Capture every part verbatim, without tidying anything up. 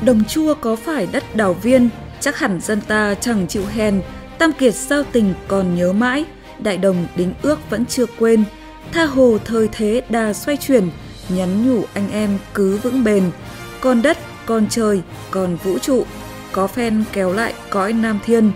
Đồng Chua có phải đất đảo viên, chắc hẳn dân ta chẳng chịu hèn, tam kiệt giao tình còn nhớ mãi, đại đồng đính ước vẫn chưa quên, tha hồ thời thế đà xoay chuyển, nhắn nhủ anh em cứ vững bền, còn đất, còn trời, còn vũ trụ, có phen kéo lại cõi Nam Thiên.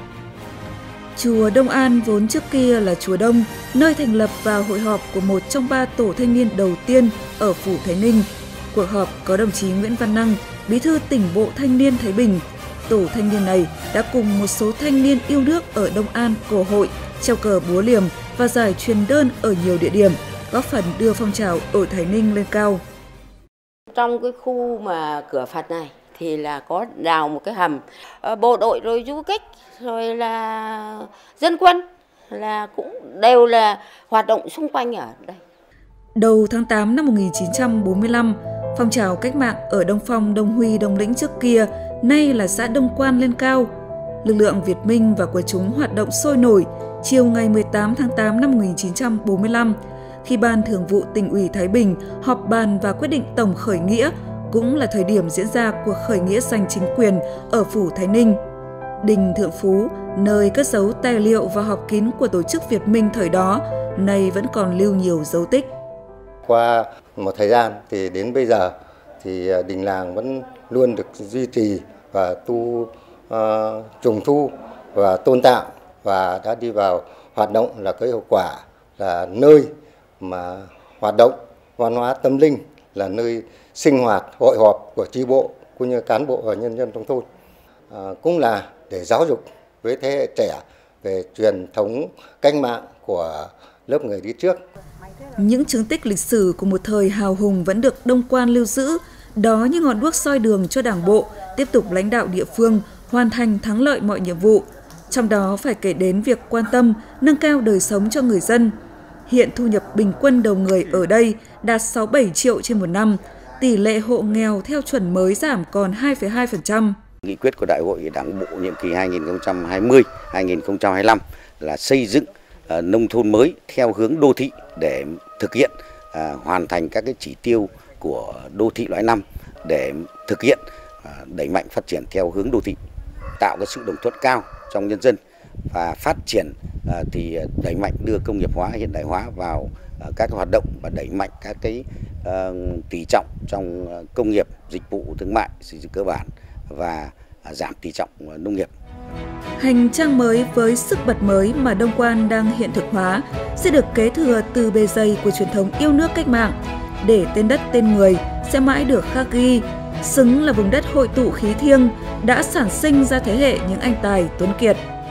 Chùa Đông An vốn trước kia là chùa Đông, nơi thành lập và hội họp của một trong ba tổ thanh niên đầu tiên ở Phủ Thái Ninh. Cuộc họp có đồng chí Nguyễn Văn Năng, Bí thư tỉnh bộ Thanh niên Thái Bình. Tổ thanh niên này đã cùng một số thanh niên yêu nước ở Đông An cổ hội, treo cờ búa liềm và giải truyền đơn ở nhiều địa điểm, góp phần đưa phong trào ở Thái Ninh lên cao. Trong cái khu mà cửa Phật này thì là có đào một cái hầm, bộ đội rồi du kích rồi là dân quân là cũng đều là hoạt động xung quanh ở đây. Đầu tháng tám năm một nghìn chín trăm bốn mươi lăm, phong trào cách mạng ở Đông Phong, Đông Huy, Đông Lĩnh trước kia, nay là xã Đông Quan lên cao. Lực lượng Việt Minh và quần chúng hoạt động sôi nổi. Chiều ngày mười tám tháng tám năm một nghìn chín trăm bốn mươi lăm, khi Ban Thường vụ Tỉnh ủy Thái Bình họp bàn và quyết định tổng khởi nghĩa, cũng là thời điểm diễn ra cuộc khởi nghĩa giành chính quyền ở Phủ Thái Ninh. Đình Thượng Phú, nơi cất giấu tài liệu và họp kín của tổ chức Việt Minh thời đó, nay vẫn còn lưu nhiều dấu tích. Qua một thời gian thì đến bây giờ thì đình làng vẫn luôn được duy trì và tu uh, trùng tu và tôn tạo và đã đi vào hoạt động là cái hiệu quả, là nơi mà hoạt động văn hóa tâm linh, là nơi sinh hoạt hội họp của chi bộ cũng như cán bộ và nhân dân trong thôn, à, cũng là để giáo dục với thế hệ trẻ về truyền thống cách mạng của lớp người đi trước. Những chứng tích lịch sử của một thời hào hùng vẫn được Đông Quan lưu giữ, đó như ngọn đuốc soi đường cho Đảng bộ tiếp tục lãnh đạo địa phương hoàn thành thắng lợi mọi nhiệm vụ. Trong đó phải kể đến việc quan tâm, nâng cao đời sống cho người dân. Hiện thu nhập bình quân đầu người ở đây đạt sáu mươi bảy triệu trên một năm, tỷ lệ hộ nghèo theo chuẩn mới giảm còn hai phẩy hai phần trăm. Nghị quyết của Đại hội Đảng bộ nhiệm kỳ hai nghìn không trăm hai mươi đến hai nghìn không trăm hai mươi lăm là xây dựng uh, nông thôn mới theo hướng đô thị để thực hiện uh, hoàn thành các cái chỉ tiêu của đô thị loại năm, để thực hiện uh, đẩy mạnh phát triển theo hướng đô thị, tạo cái sự đồng thuận cao trong nhân dân và phát triển uh, thì đẩy mạnh đưa công nghiệp hóa, hiện đại hóa vào uh, các cái hoạt động và đẩy mạnh các cái uh, tỷ trọng trong uh, công nghiệp, dịch vụ, thương mại, xây dựng cơ bản và uh, giảm tỷ trọng uh, nông nghiệp. Hành trang mới với sức bật mới mà Đông Quan đang hiện thực hóa sẽ được kế thừa từ bề dày của truyền thống yêu nước cách mạng, để tên đất tên người sẽ mãi được khắc ghi, xứng là vùng đất hội tụ khí thiêng đã sản sinh ra thế hệ những anh tài tuấn kiệt.